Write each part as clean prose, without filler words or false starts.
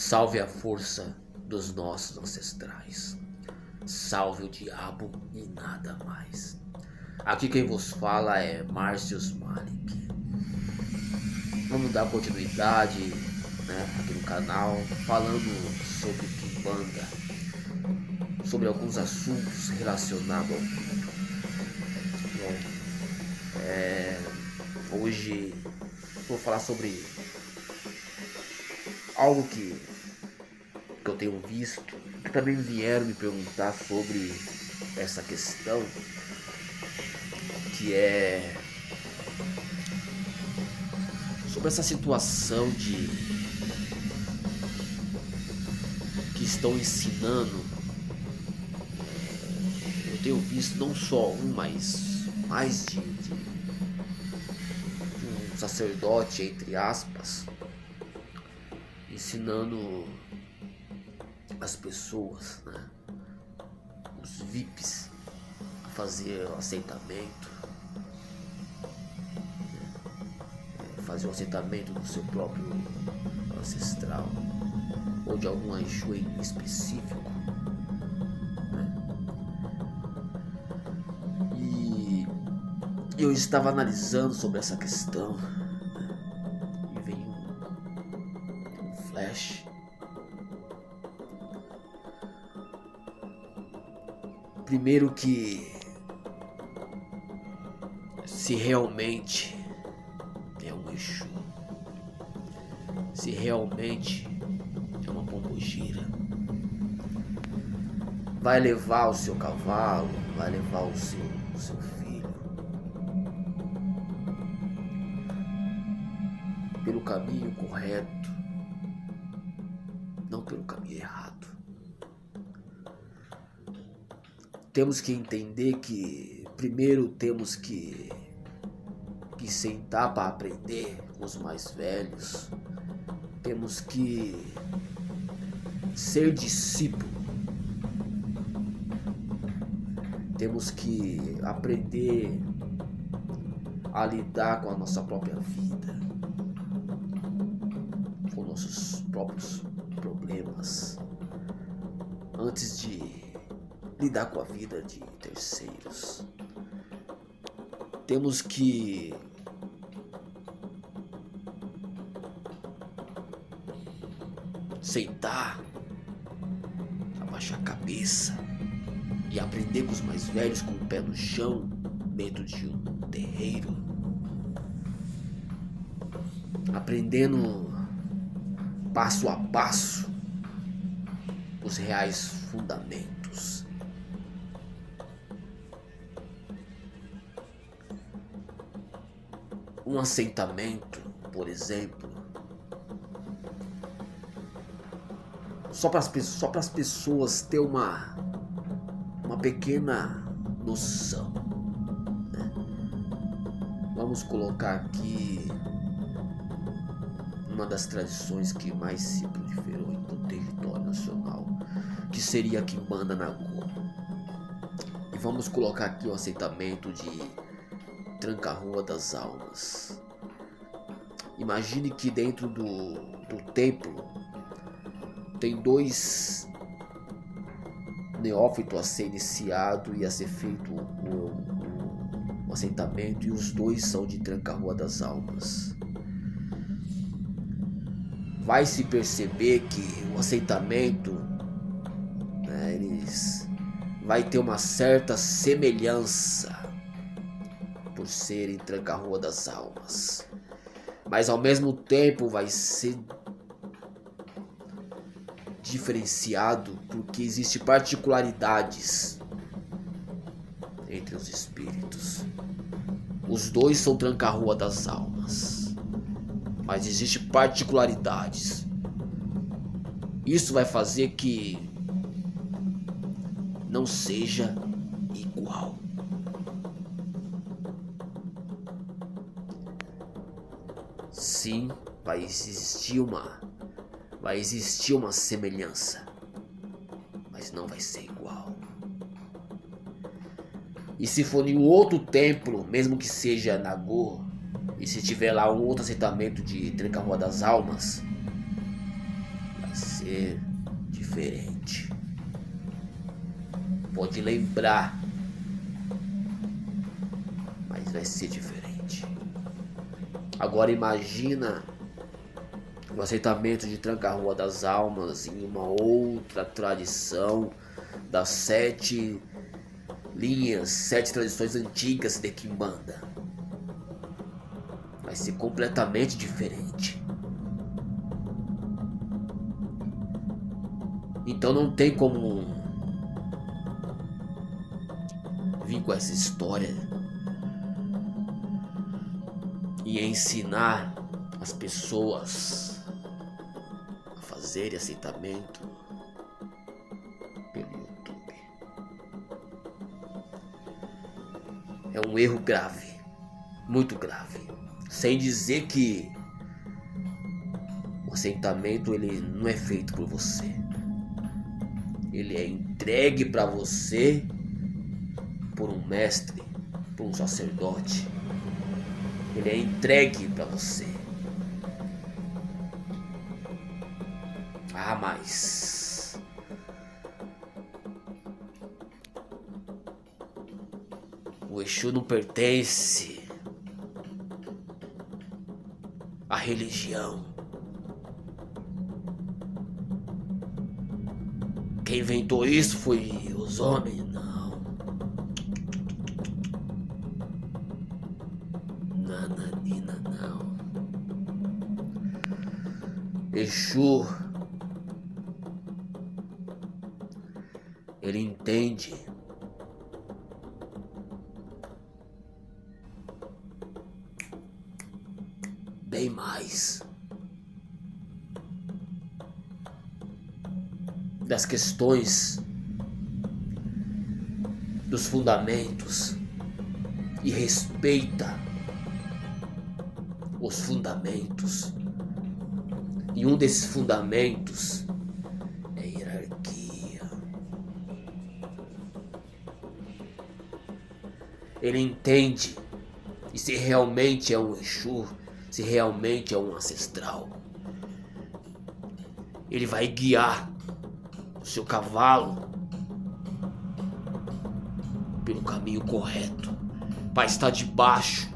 Salve a força dos nossos ancestrais. Salve o diabo e nada mais. Aqui quem vos fala é Márcios Malik. Vamos dar continuidade, aqui no canal, falando sobre Kimbanda, sobre alguns assuntos relacionados ao culto. Hoje vou falar sobre algo que eu tenho visto, que também vieram me perguntar sobre essa questão, que é sobre essa situação de que estão ensinando. Eu tenho visto não só um, mas mais de um sacerdote, entre aspas, ensinando as pessoas, os VIPs, a fazer o aceitamento, fazer o aceitamento do seu próprio ancestral ou de algum anjo em específico, E eu estava analisando sobre essa questão, e veio um flash. Primeiro, que se realmente é um Exu, se realmente é uma pombogira, vai levar o seu cavalo, vai levar o seu filho pelo caminho correto, não pelo caminho errado. Temos que entender que primeiro temos que sentar para aprender com os mais velhos. Temos que ser discípulo. Temos que aprender a lidar com a nossa própria vida, com nossos próprios problemas, antes de lidar com a vida de terceiros. Temos que sentar, abaixar a cabeça e aprender com os mais velhos, com o pé no chão, dentro de um terreiro, aprendendo passo a passo os reais fundamentos. Um assentamento, por exemplo, só para as pessoas ter uma pequena noção, Vamos colocar aqui uma das tradições que mais se proliferou em todo o território nacional, que seria a Kimbanda Nagô. E vamos colocar aqui o aceitamento de Tranca-Rua das Almas. Imagine que dentro do templo tem dois neófitos a ser iniciado e a ser feito o aceitamento, e os dois são de Tranca-Rua das Almas. Vai se perceber que o aceitamento, eles vai ter uma certa semelhança por serem Tranca-Rua das Almas, mas ao mesmo tempo vai ser diferenciado porque existem particularidades entre os espíritos. Os dois são Tranca-Rua das Almas, mas existem particularidades. Isso vai fazer que não seja igual. Sim, vai existir uma semelhança, mas não vai ser igual. E se for em um outro templo, mesmo que seja Nagô, e se tiver lá um outro assentamento de Tranca-Rua das Almas, vai ser ser diferente. Pode lembrar, mas vai ser diferente. Agora imagina o aceitamento de Tranca-Rua das Almas em uma outra tradição das 7 linhas, 7 tradições antigas de Quimbanda. Vai ser completamente diferente. Então não tem como vir com essa história e ensinar as pessoas a fazerem aceitamento pelo YouTube. É um erro grave, muito grave. Sem dizer que o aceitamento ele não é feito por você. Ele é entregue para você por um mestre, por um sacerdote. Ele é entregue para você. Ah, mas o Exu não pertence à religião. Quem inventou isso foi os homens, não. Nananina, não. Exu, ele entende bem mais das questões dos fundamentos e respeita os fundamentos. E um desses fundamentos é hierarquia. Ele entende e se realmente é um Exu, se realmente é um ancestral, ele vai guiar o seu cavalo pelo caminho correto, para estar debaixo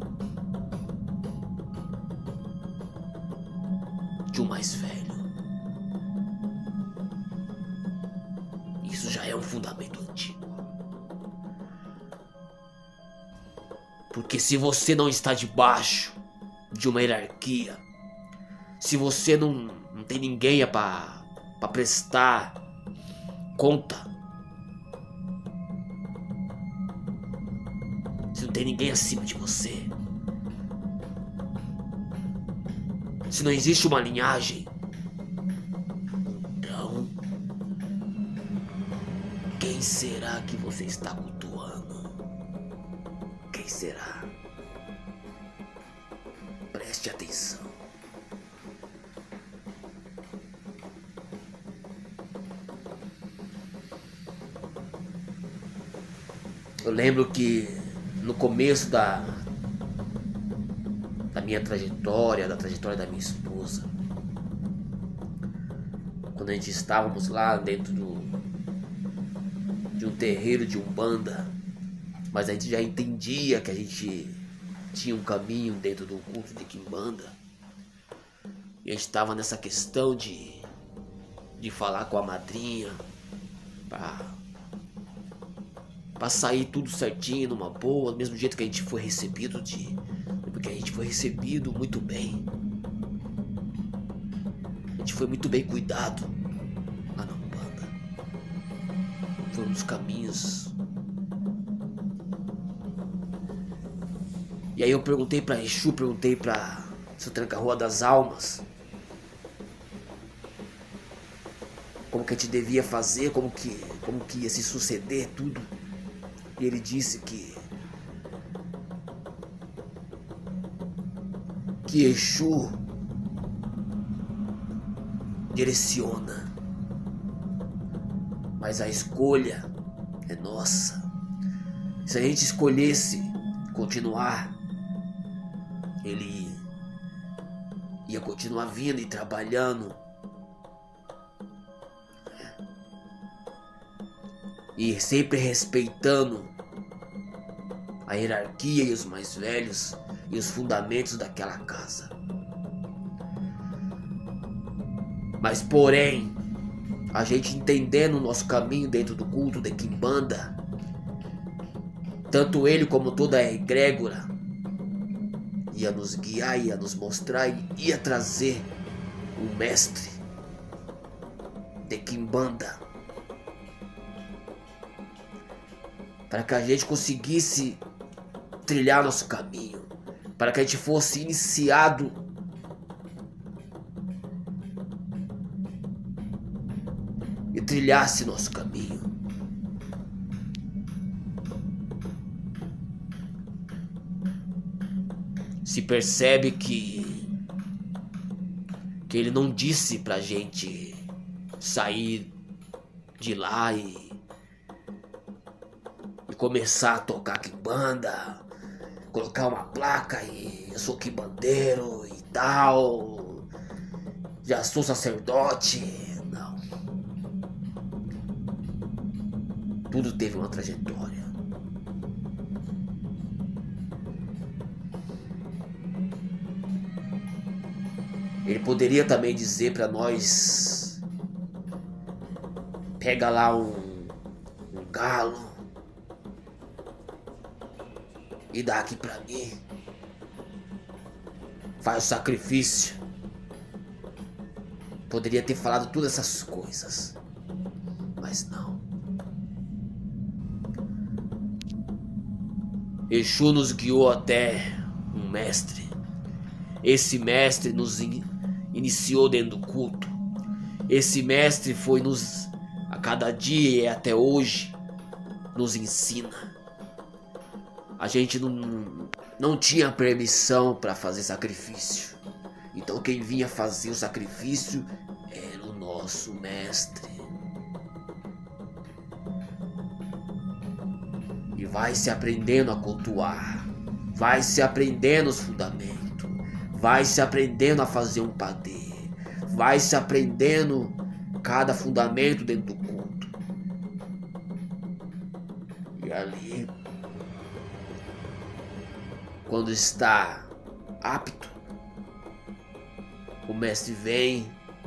de um mais velho. Isso já é um fundamento antigo. Porque se você não está debaixo de uma hierarquia, se você não tem ninguém para prestar conta, se não tem ninguém acima de você, se não existe uma linhagem, então quem será que você está cultuando? Quem será? Preste atenção. Eu lembro que no começo da minha trajetória, da trajetória da minha esposa, quando a gente estávamos lá dentro de um terreiro de Umbanda, mas a gente já entendia que a gente tinha um caminho dentro do culto de Quimbanda, e a gente estava nessa questão de falar com a madrinha para sair tudo certinho, numa boa, do mesmo jeito que a gente foi recebido porque a gente foi recebido muito bem. A gente foi muito bem cuidado lá na Umbanda. Foi um dos caminhos. E aí eu perguntei pra Exu, perguntei pra seu Tranca-Rua das Almas como que a gente devia fazer, como que ia se suceder tudo. E ele disse que Exu direciona, mas a escolha é nossa. Se a gente escolhesse continuar, ele ia continuar vindo e trabalhando e sempre respeitando a hierarquia e os mais velhos e os fundamentos daquela casa. Mas porém, a gente entendendo o nosso caminho dentro do culto de Quimbanda, tanto ele como toda a egrégora ia nos guiar, ia nos mostrar, ia trazer um mestre de Quimbanda para que a gente conseguisse trilhar nosso caminho, para que a gente fosse iniciado e trilhasse nosso caminho. Se percebe que ele não disse pra gente sair de lá e começar a tocar quimbanda, colocar uma placa e eu sou quimbandeiro e tal, já sou sacerdote. Não. Tudo teve uma trajetória. Ele poderia também dizer para nós: pega lá um galo e dá aqui para mim, faz o sacrifício. Poderia ter falado todas essas coisas, mas não. Exu nos guiou até um mestre. Esse mestre nos iniciou dentro do culto. Esse mestre foi nos, a cada dia e até hoje, nos ensina. A gente não tinha permissão para fazer sacrifício. Então quem vinha fazer o sacrifício era o nosso mestre. E vai se aprendendo a cultuar, vai se aprendendo os fundamentos, vai se aprendendo a fazer um padê, vai se aprendendo cada fundamento dentro do culto. E ali, quando está apto, o mestre vem,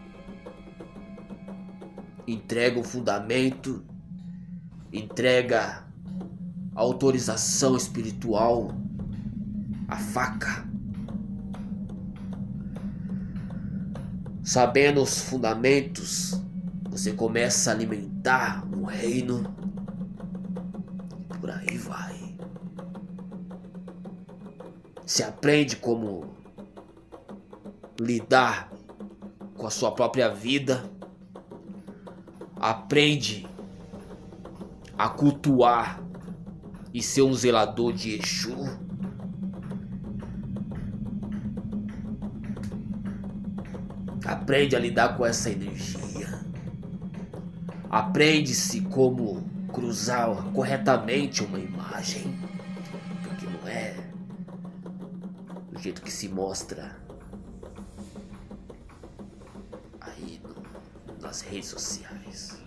entrega o fundamento, entrega a autorização espiritual, a faca. Sabendo os fundamentos, você começa a alimentar um reino. Por aí vai. Se aprende como lidar com a sua própria vida. Aprende a cultuar e ser um zelador de Exu. Aprende a lidar com essa energia. Aprende-se como cruzar corretamente uma imagem, porque não é do jeito que se mostra aí nas redes sociais.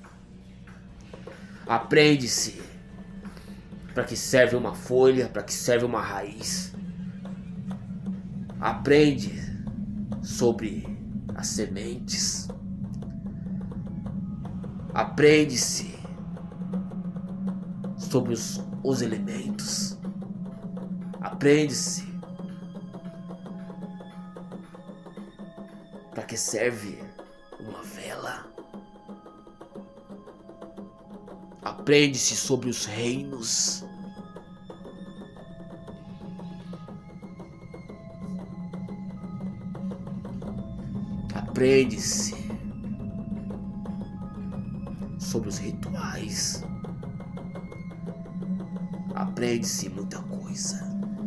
Aprende-se para que serve uma folha, para que serve uma raiz. Aprende sobre as sementes. Aprende-se sobre os elementos. Aprende-se para que serve uma vela. Aprende-se sobre os reinos. Aprende-se sobre os rituais. Aprende-se muita coisa.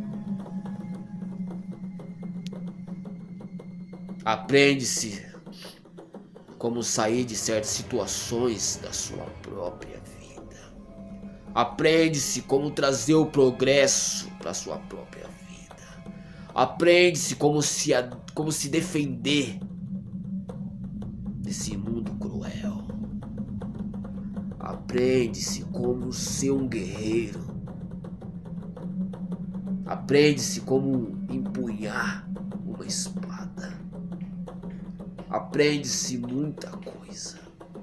Aprende-se como sair de certas situações da sua própria vida. Aprende-se como trazer o progresso para sua própria vida. Aprende-se como se defender desse mundo cruel. Aprende-se como ser um guerreiro. Aprende-se como empunhar uma espada. Aprende-se muita coisa.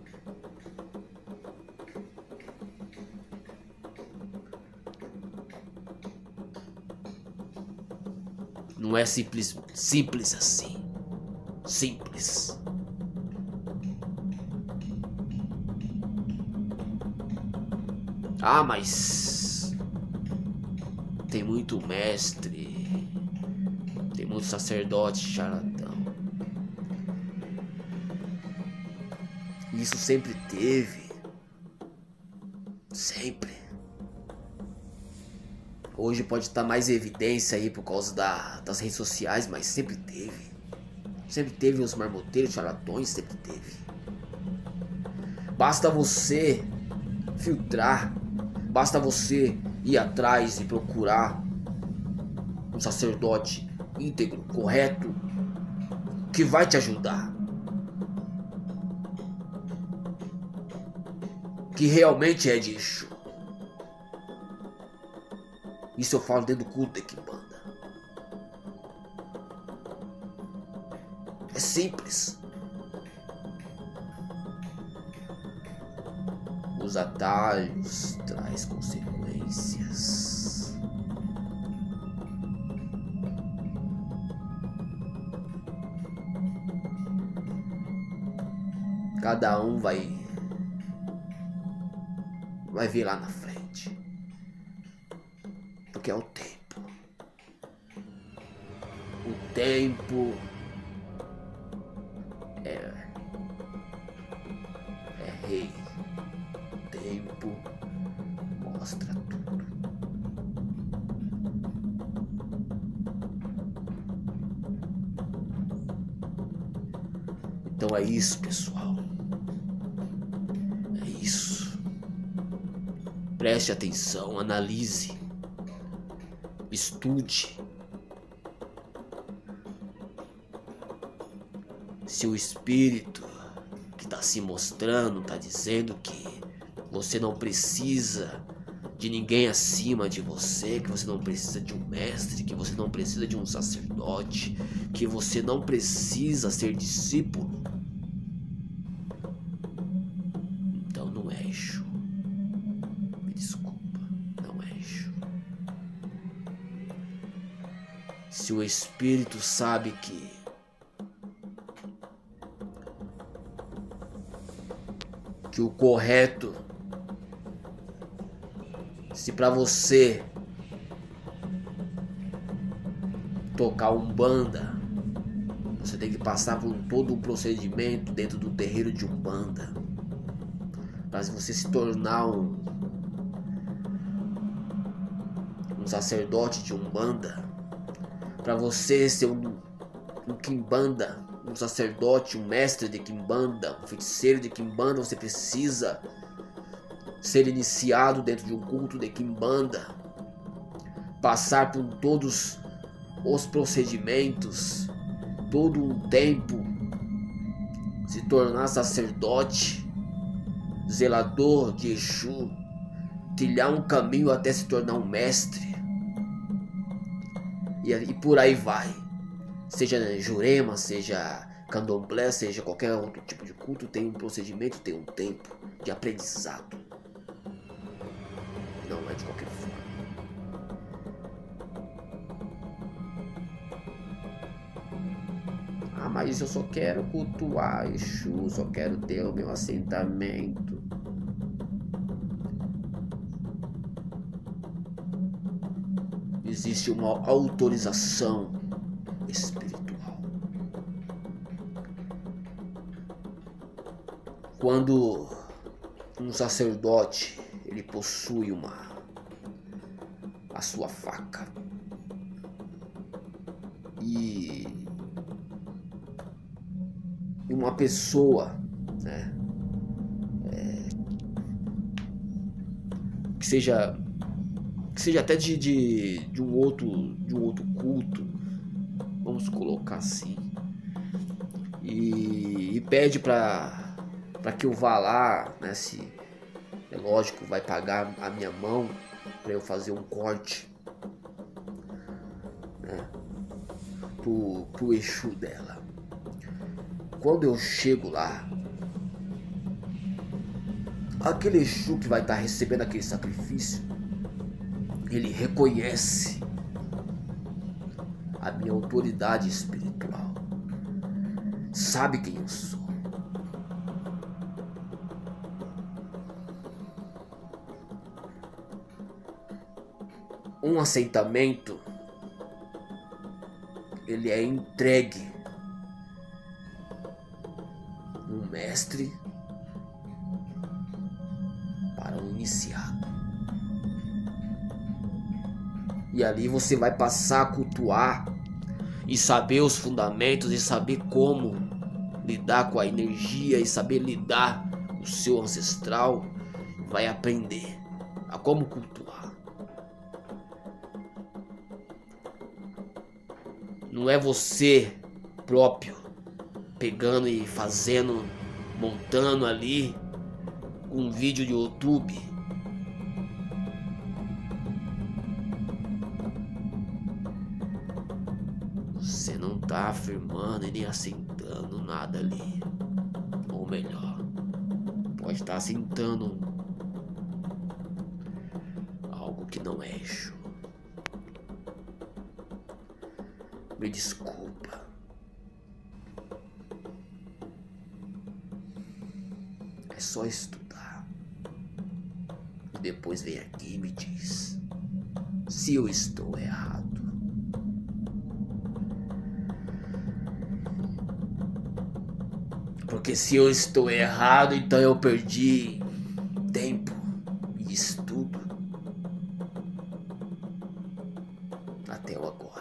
Não é simples assim. Simples. Ah, mas tem muito mestre, tem muito sacerdote charlatão. Isso sempre teve. Sempre. Hoje pode estar mais em evidência aí por causa das redes sociais, mas sempre teve. Sempre teve os marmoteiros, charlatões, sempre teve. Basta você filtrar, basta você ir atrás e procurar um sacerdote íntegro, correto, que vai te ajudar. Que realmente é de Exu. Isso eu falo dentro do culto da Quimbanda. É simples. Os atalhos traz consequências. Cada um vai ver lá na frente. Porque é o tempo. O tempo é rei. O tempo mostra tudo. Então é isso, pessoal. É isso. Preste atenção, analise, estude. Se o espírito que está se mostrando está dizendo que você não precisa de ninguém acima de você, que você não precisa de um mestre, que você não precisa de um sacerdote, que você não precisa ser discípulo, então não é Exu. Me desculpa, não é Exu. Se o espírito sabe que o correto, se para você tocar Umbanda, você tem que passar por todo um procedimento dentro do terreiro de Umbanda, para você se tornar um sacerdote de Umbanda, para você ser um Quimbanda, um sacerdote, um mestre de Quimbanda, um feiticeiro de Quimbanda, você precisa ser iniciado dentro de um culto de Quimbanda, passar por todos os procedimentos, todo um tempo, se tornar sacerdote, zelador de Exu, trilhar um caminho até se tornar um mestre, e por aí vai. Seja Jurema, seja Candomblé, seja qualquer outro tipo de culto, tem um procedimento, tem um tempo de aprendizado. Não é de qualquer forma. Ah, mas eu só quero cultuar Exu, só quero ter o meu assentamento. Existe uma autorização espiritual. Quando um sacerdote ele possui a sua faca e uma pessoa, né, que seja até de um outro culto, vamos colocar assim, e pede para que eu vá lá, né, se É lógico, vai pagar a minha mão para eu fazer um corte, né, pro Exu dela. Quando eu chego lá, aquele Exu que vai estar recebendo aquele sacrifício, ele reconhece a minha autoridade espiritual, sabe quem eu sou. Um assentamento, ele é entregue um mestre para um iniciado. E ali você vai passar a cultuar e saber os fundamentos e saber como lidar com a energia e saber lidar com o seu ancestral. Vai aprender a como cultuar. Não é você próprio pegando e fazendo, montando ali um vídeo de YouTube. Você não tá afirmando e nem assentando nada ali. Ou melhor, pode estar assentando algo que não é Exu. Me desculpa. É só estudar. E depois vem aqui e me diz se eu estou errado. Porque se eu estou errado, então eu perdi tempo e estudo até o agora.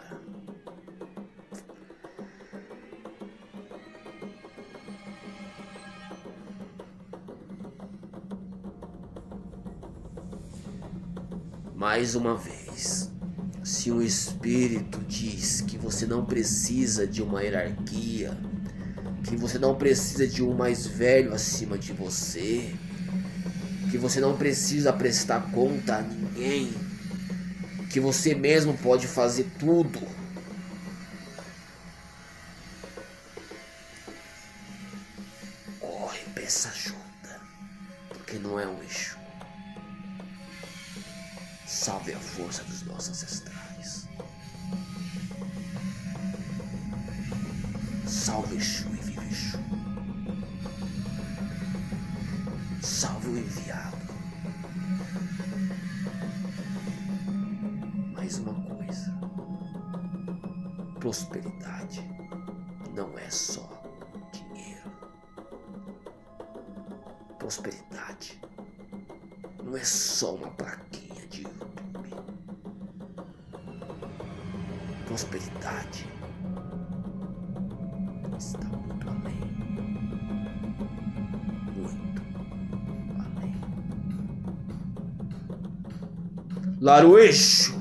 Mais uma vez, se o espírito diz que você não precisa de uma hierarquia, que você não precisa de um mais velho acima de você, que você não precisa prestar conta a ninguém, que você mesmo pode fazer tudo, corre, peça ajuda, porque não é um Exu. Salve a força dos nossos ancestrais. Salve Exu e vive Exu. Salve o enviado. Mais uma coisa. Prosperidade não é só dinheiro. Prosperidade não é só uma plaquinha de YouTube. Prosperidade está muito além. Muito além. Laru Exu!